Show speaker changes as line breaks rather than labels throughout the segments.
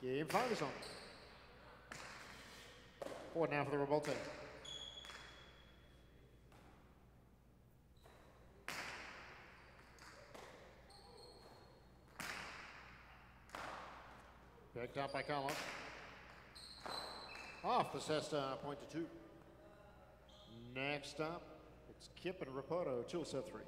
Game 5 is on. Forward now for the Revolte. Picked up by Carlos. Off the cesta, point to 2. Next up, it's Kip and Rapoto, 2 set 3.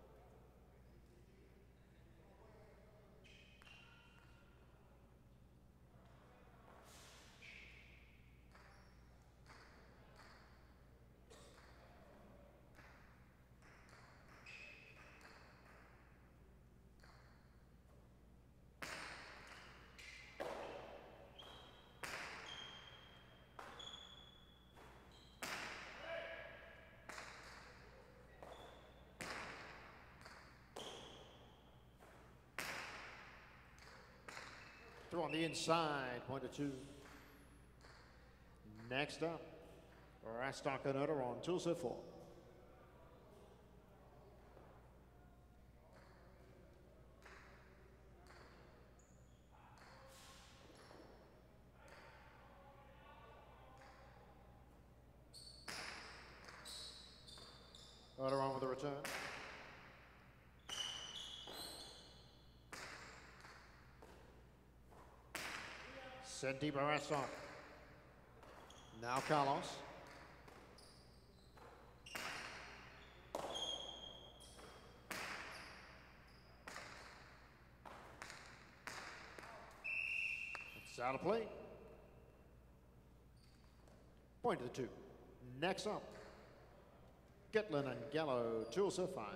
Throw on the inside, point to 2. Next up, Rastok Another on 2 set 4. Right around with the return. Sent deep by Rastok. Now Carlos. It's out of play. Point to the 2. Next up, Gitlin and Gallo, 2 set 5.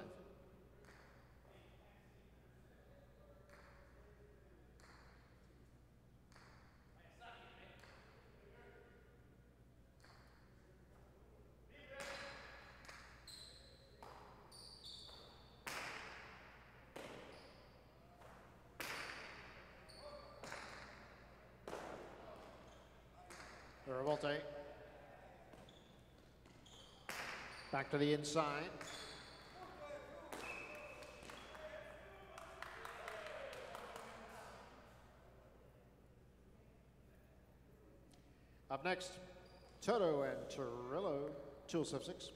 The Revolte. Back to the inside. Up next, Toto and Torillo, 2 set 6.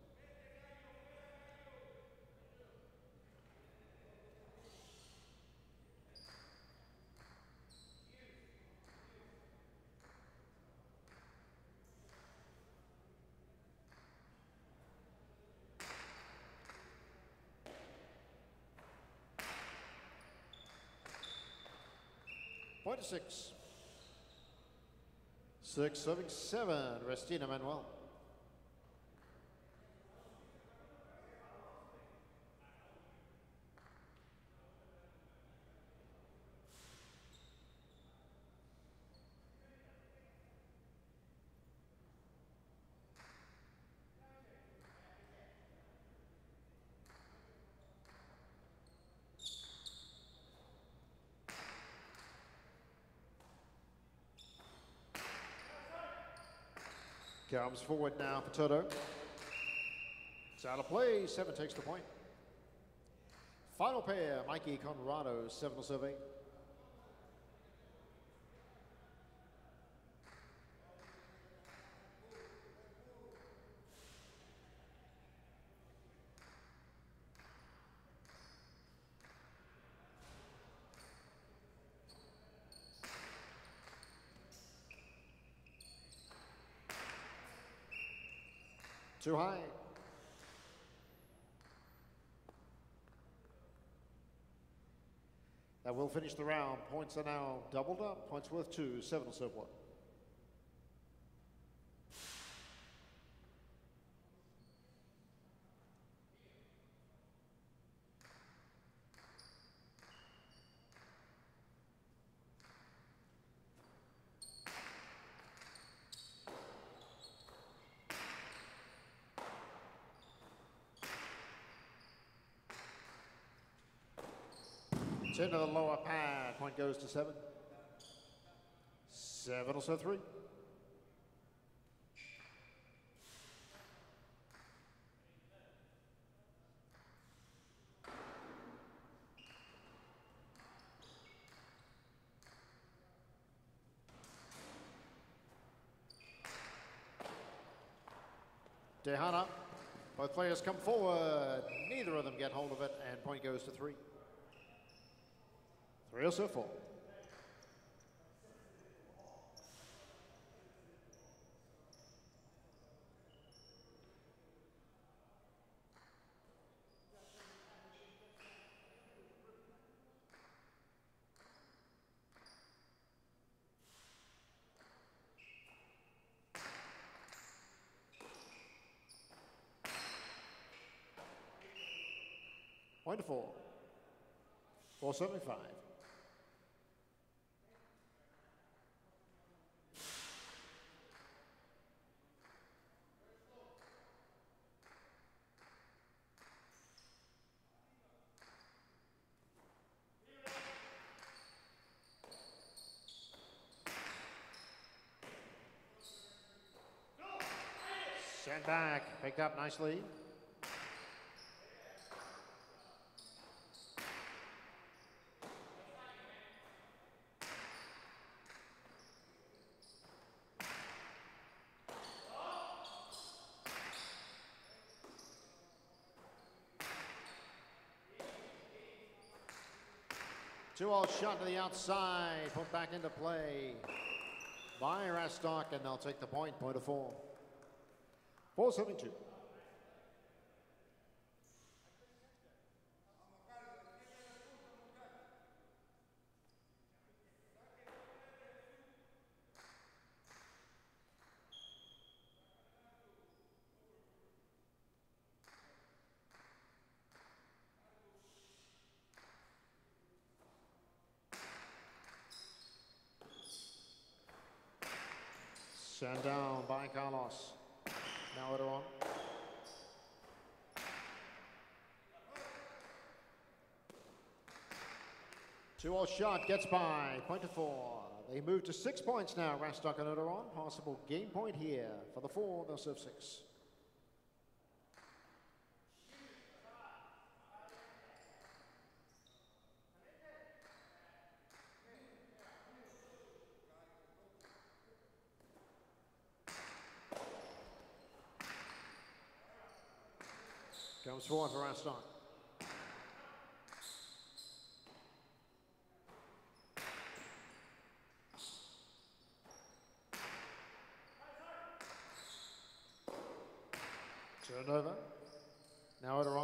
Point to 6. 6-7, Restina Manuel. Comes forward now for Toto. It's out of play. 7 takes the point. Final pair, Mikey Conrado, 7 serve 8. Too high. That will finish the round. Points are now doubled up. Points worth 2, 7 serve 1. Into the lower pad. Point goes to 7. 7 serve 3. Tejana. Both players come forward. Neither of them get hold of it, and point goes to 3. 3 serve 4. Point to 4. 475. Sent back, picked up nicely. Two-all shot to the outside, put back into play by Rastock, and they'll take the point. Point of 4. 472. Sent down by Carlos. Now it on. Two-all shot gets by. Point to 4. They move to 6 points now. Rastock and Odoron. Possible game point here. For the 4, they'll serve 6. Comes forward for Rastock. Turned over. Now Odoron.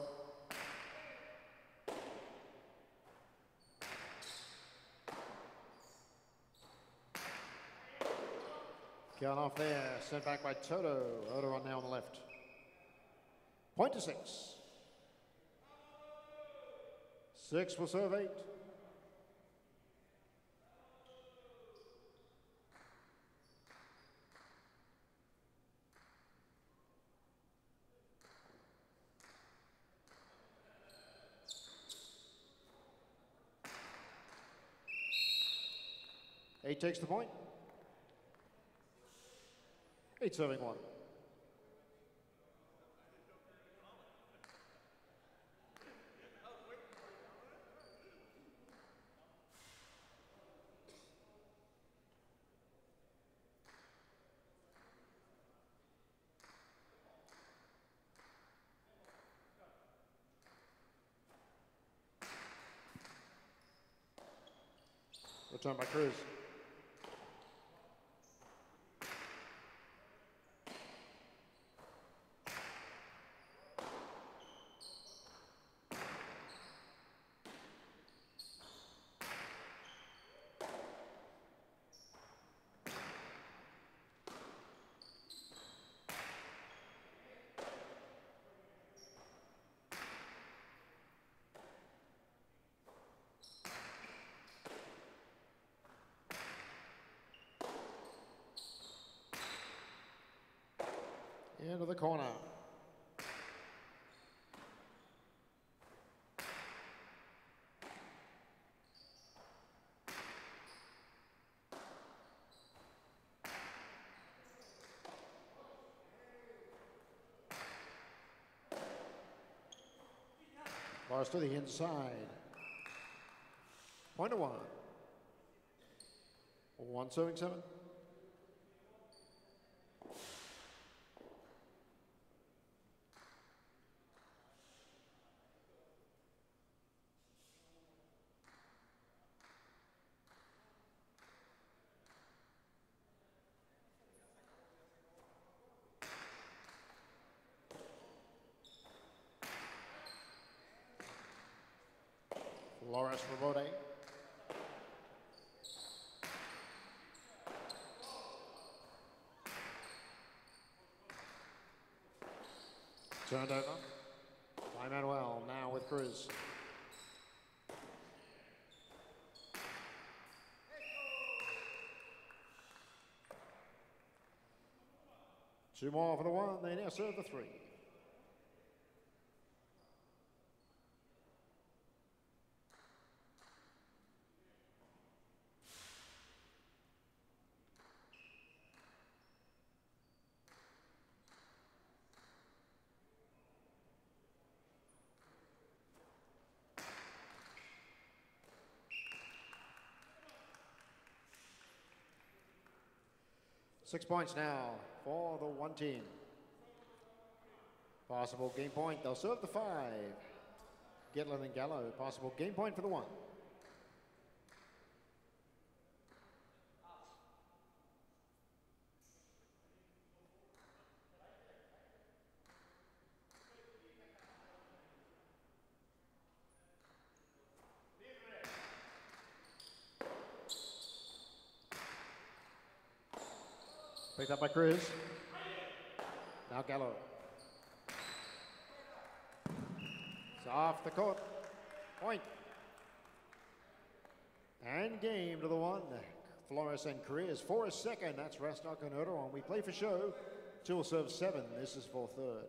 Got off there. Sent back by Toto. Odoron now on the left. Point to 6. 6 will serve 8. Eight takes the point. 8 serving 1. Return by Cruz. Into the corner. Bars to the inside. Point to 1. 1 serving 7. Flores Rabote. Turned over by Manuel, now with Cruz. Two more for the one, they now serve the three. Six points now for the one team. Possible game point, they'll serve the five. Gitlin and Gallo, possible game point for the one. Picked up by Cruz. Now Gallo. It's off the court. Point. And game to the one. Flores and Cruz for a second. That's Rastok and Erdogan. We play for show. Two will serve seven. This is for third.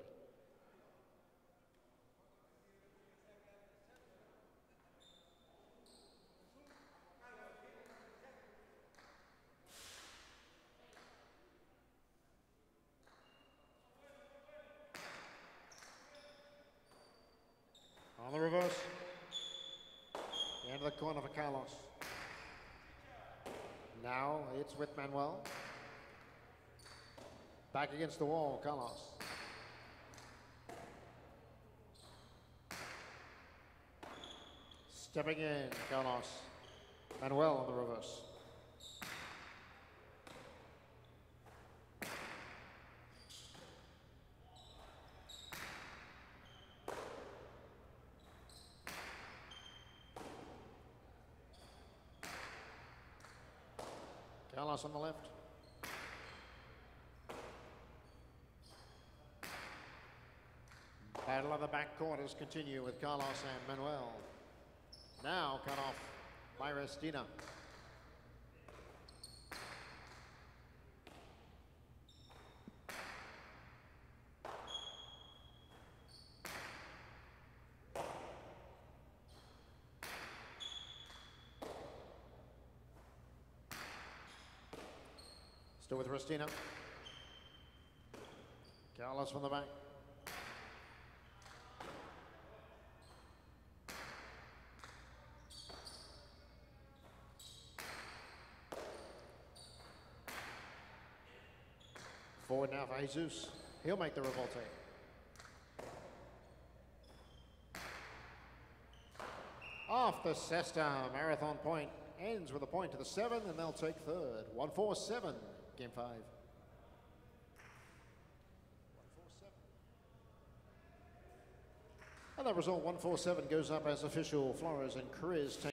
On the reverse. Into the corner for Carlos. Now it's with Manuel. Back against the wall, Carlos. Stepping in, Carlos. Manuel on the reverse. Carlos on the left. Battle of the back quarters continue with Carlos and Manuel. Now cut off by Restina. Still with Restina. Carlos from the back. Forward now for Jesus. He'll make the revolte. Off the cesta, marathon point. Ends with a point to the seven, and they'll take third. 1-4-7. Game 5. 1-4-7. And that result, 1-4-7, goes up as official. Flores and Cruz take